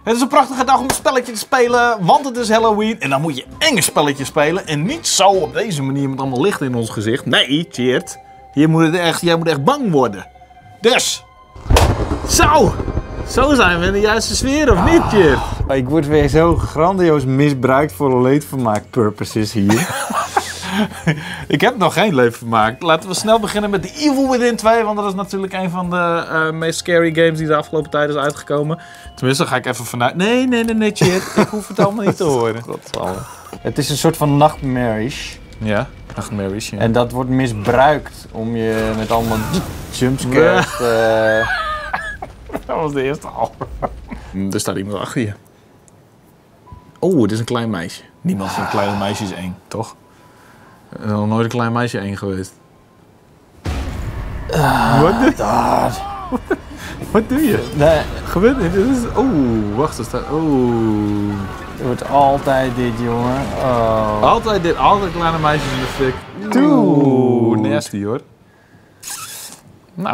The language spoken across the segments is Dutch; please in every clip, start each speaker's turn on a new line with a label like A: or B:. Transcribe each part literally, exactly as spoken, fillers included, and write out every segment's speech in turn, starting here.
A: Het is een prachtige dag om een spelletje te spelen, want het is Halloween. En dan moet je enge spelletjes spelen. En niet zo op deze manier met allemaal licht in ons gezicht. Nee, Tjeerd. Jij moet, het echt, jij moet echt bang worden. Dus. Zo. Zo zijn we in de juiste sfeer, of niet, Tjeerd?
B: Oh, ik word weer zo grandioos misbruikt voor leedvermaak purposes hier.
A: Ik heb nog geen leedvermaak. Laten we snel beginnen met The Evil Within twee. Want dat is natuurlijk een van de uh, meest scary games die de afgelopen tijd is uitgekomen. Tenminste, ga ik even vanuit. Nee, nee, nee, nee, Tjeerd. Ik hoef het allemaal niet te horen.
B: Het is een soort van nachtmerries.
A: Ja, nachtmerries. Ja.
B: En dat wordt misbruikt om je met allemaal jumpscares te...
A: Dat was de eerste al. Er staat iemand achter je. Oh, het is een klein meisje. Niemand vindt kleine meisjes eng, toch? Er is nog nooit een klein meisje eng geweest.
B: Uh, Wat doe je?
A: Wat doe je?
B: Nee.
A: Gebeurt dit? Dit is... Oeh, wacht, er staat... Oeh.
B: Het wordt altijd dit, jongen. Oh.
A: Altijd dit, altijd kleine meisjes in de fik.
B: Oeh,
A: nasty hoor. Nou.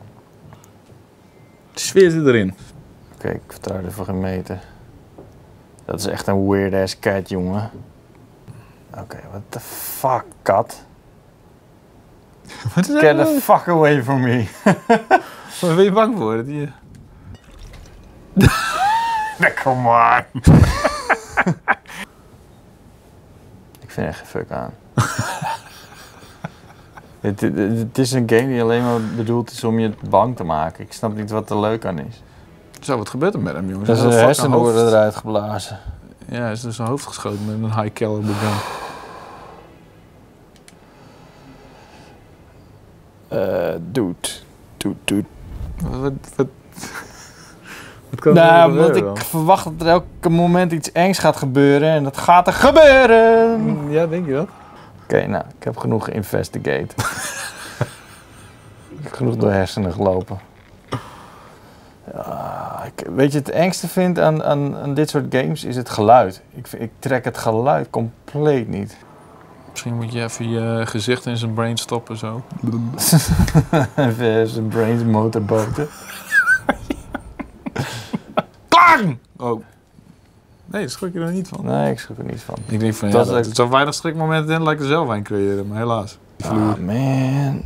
A: De sfeer zit erin.
B: Oké, okay, ik vertrouw er voor geen meter. Dat is echt een weird ass cat, jongen. Oké, okay, what the fuck, kat?
A: Wat is
B: Get the fuck away from me.
A: Waar ben je bang voor? Dat je...
B: Nee, come on. Ik vind echt geen fuck aan. het, het, het is een game die alleen maar bedoeld is om je bang te maken. Ik snap niet wat er leuk aan is.
A: Zo, wat gebeurt er met hem, jongens?
B: Dat is de hersenen worden eruit geblazen.
A: Ja, hij is dus zijn hoofd geschoten met een high caliber gun.
B: Uh, dude. Dude, dude.
A: Wat, wat, wat kan
B: nou,
A: er
B: omdat ik
A: dan?
B: verwacht dat er elke moment iets engs gaat gebeuren. En dat gaat er gebeuren!
A: Ja, denk je dat?
B: Oké, okay, nou, ik heb genoeg geïnvestigate. Ik heb genoeg door hersenen gelopen. Ja, ik, weet je, het engste vind aan, aan, aan dit soort games is het geluid. Ik, ik trek het geluid compleet niet.
A: Misschien moet je even je gezicht in zijn brain stoppen zo.
B: Even zijn brains motorboten.
A: Klang! Oh. Nee, daar schrik je er niet van.
B: Nee, ik schrik er niet van.
A: Ik denk van,
B: dat
A: ja, er zo weinig schrikmomenten in, laat ik er zelf een creëren, maar helaas.
B: Ah, man.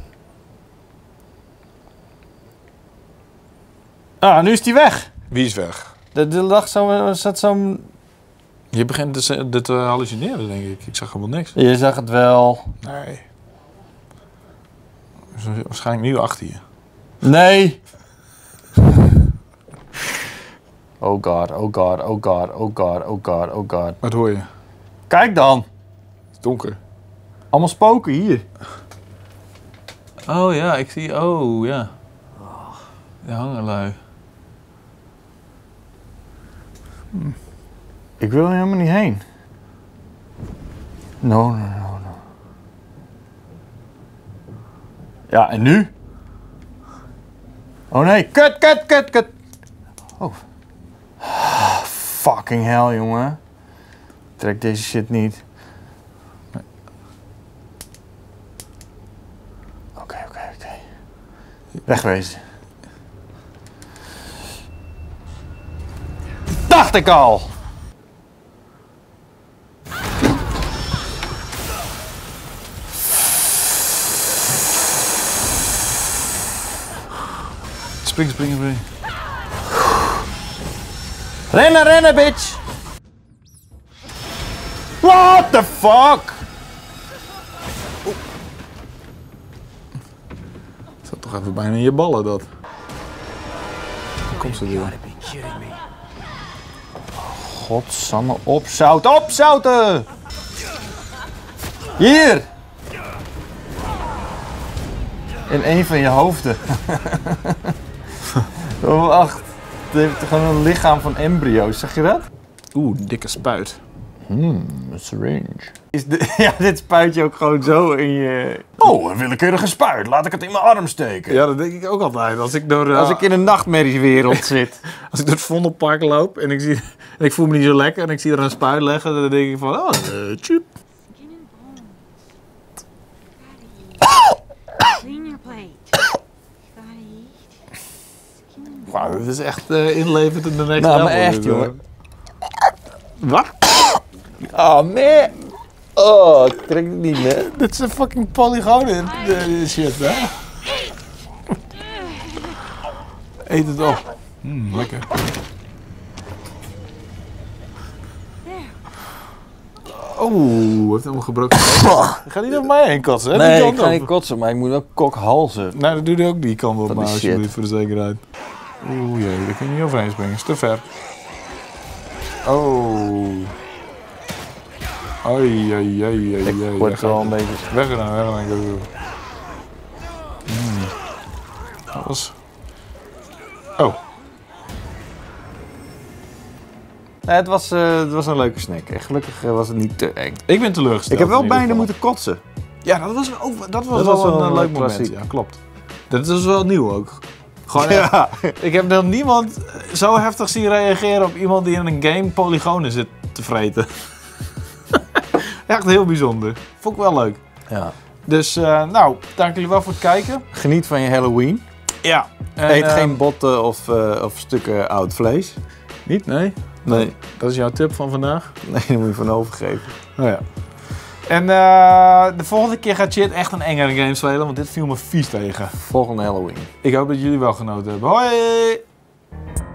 B: Ah, nu is die weg.
A: Wie is weg?
B: De, de lag zo, zat zo'n...
A: Je begint te, te, te hallucineren, denk ik. Ik zag helemaal niks.
B: Je zag het wel.
A: Nee. Waarschijnlijk nu achter je.
B: Nee. Oh god, oh god, oh god, oh god, oh god, oh god.
A: Wat hoor je?
B: Kijk dan.
A: Het is donker.
B: Allemaal spoken hier.
A: Oh ja, ik zie... Oh ja. De hangerlui.
B: Hm. Ik wil er helemaal niet heen. No, no, no, no. Ja, en nu? Oh nee, kut, kut, kut, kut. Oh. Fucking hell, jongen. Trek deze shit niet. Oké, okay, oké, okay, oké. Okay. Wegwezen. Dacht ik al!
A: Spring, spring, spring.
B: Rennen, rennen, bitch! What the fuck?
A: Het zat toch even bijna in je ballen, dat. Daar komt ze weer.
B: Godsamme, opzouten, opzouten! Hier! In een van je hoofden. Oh, wacht. Het heeft gewoon een lichaam van embryo's, zeg je dat?
A: Oeh, dikke spuit.
B: Hmm, een syringe. Is de, ja, dit spuit je ook gewoon zo in je... Oh, een willekeurige spuit. Laat ik het in mijn arm steken.
A: Ja, dat denk ik ook altijd. Als ik door, uh,
B: Als ik in een nachtmerriewereld zit.
A: Als ik door het Vondelpark loop en ik, zie, en ik voel me niet zo lekker en ik zie er een spuit leggen, dan denk ik van, oh, uh, tjoep. Nou, dit is echt uh, inlevend in de next
B: Nou, maar
A: level,
B: echt,
A: dit, uh.
B: jongen.
A: Wat?
B: Oh, man. Oh, ik trek het niet meer.
A: Dit is een fucking polygoon in uh, shit, hè? Eet het op. Mm, lekker. Oeh, heeft helemaal gebroken. Ga niet over mij heen kotsen, hè?
B: Nee,
A: Die
B: ik
A: kant
B: ga
A: op.
B: niet kotsen, maar ik moet wel kokhalzen.
A: Nee, dat doe je ook die kant op,
B: Dat
A: maar
B: is
A: alsjeblieft
B: shit.
A: voor de zekerheid. Oeh jee, daar kun je niet overheen springen. Is te ver. Oh. Oei, oei, oei, oei,
B: Ik
A: oei.
B: word wel een beetje...
A: Weggedaan, weggedaan. Mm. Dat was... Oh.
B: Nee, het, was, uh, het was een leuke snack. En gelukkig uh, was het niet te eng.
A: Ik ben teleurgesteld.
B: Ik heb wel
A: in ieder
B: bijna
A: geval.
B: moeten kotsen.
A: Ja, dat was, ook, dat was
B: Dat
A: wel
B: was wel
A: een,
B: een
A: leuk
B: klassiek.
A: moment. Ja, klopt. Dat is wel nieuw ook. Gewoon echt,
B: Ja.
A: ik heb nog niemand zo heftig zien reageren op iemand die in een game polygonen zit te vreten. Echt heel bijzonder. Vond ik wel leuk.
B: Ja.
A: Dus, uh, nou, dank jullie wel voor het kijken.
B: Geniet van je Halloween.
A: Ja. En,
B: Eet
A: uh,
B: geen botten of, uh, of stukken oud vlees.
A: Niet? Nee?
B: Nee.
A: Dat is jouw tip van vandaag?
B: Nee, daar moet je van overgeven.
A: Nou ja. En uh, de volgende keer gaat Chit echt een engere game spelen, want dit viel me vies tegen.
B: Volgende Halloween.
A: Ik hoop dat jullie wel genoten hebben. Hoi!